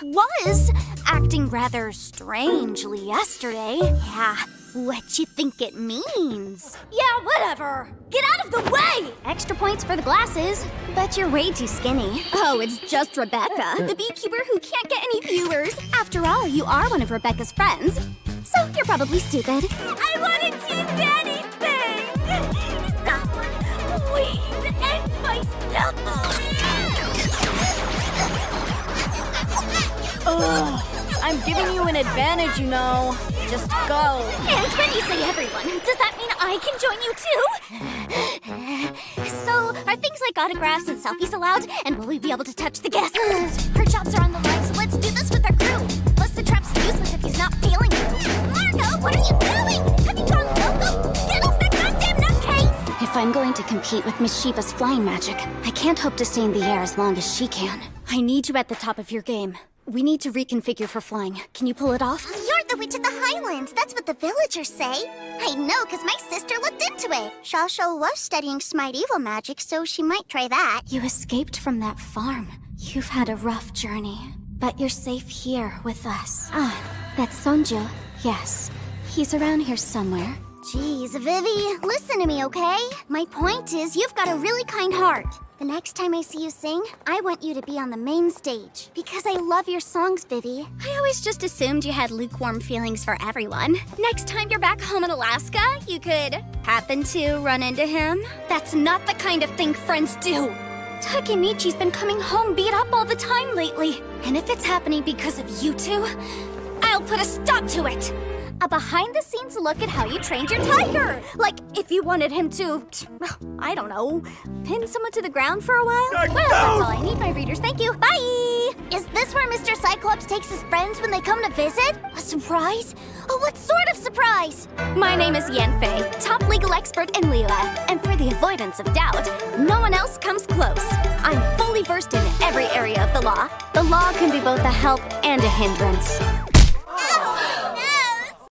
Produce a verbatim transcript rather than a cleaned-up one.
was acting rather strangely yesterday. Yeah, what you think it means? Yeah, whatever. Get out of the way! Extra points for the glasses, but you're way too skinny. Oh, it's just Rebecca, the beekeeper who can't get any viewers. After all, you are one of Rebecca's friends, so you're probably stupid. I wanted to do anything! Someone, please, end my suffering! Ugh, I'm giving you an advantage, you know. Just go. And when you say everyone, does that mean I can join you too? So, are things like autographs and selfies allowed? And will we be able to touch the guests? Her jobs are on the line, so let's do this with our crew. Plus, the trap's useless if he's not feeling you. Margo, what are you doing? Have you gone loco? Get off that goddamn nutcase! If I'm going to compete with Miss Sheba's flying magic, I can't hope to stay in the air as long as she can. I need you at the top of your game. We need to reconfigure for flying. Can you pull it off? You're the witch of the Highlands. That's what the villagers say. I know, because my sister looked into it. Shasha was studying Smite Evil magic, so she might try that. You escaped from that farm. You've had a rough journey, but you're safe here with us. Ah, that's Sonju. Yes, he's around here somewhere. Jeez, Vivi, listen to me, okay? My point is, you've got a really kind heart. The next time I see you sing, I want you to be on the main stage. Because I love your songs, Vivi. I always just assumed you had lukewarm feelings for everyone. Next time you're back home in Alaska, you could happen to run into him. That's not the kind of thing friends do. Takemichi's been coming home beat up all the time lately. And if it's happening because of you two, I'll put a stop to it. A behind-the-scenes look at how you trained your tiger. Like, if you wanted him to, I don't know, pin someone to the ground for a while? Well, that's all I need, my readers. Thank you. Bye! Is this where Mister Cyclops takes his friends when they come to visit? A surprise? Oh, what sort of surprise? My name is Yanfei, top legal expert in Liyue. And for the avoidance of doubt, no one else comes close. I'm fully versed in every area of the law. The law can be both a help and a hindrance.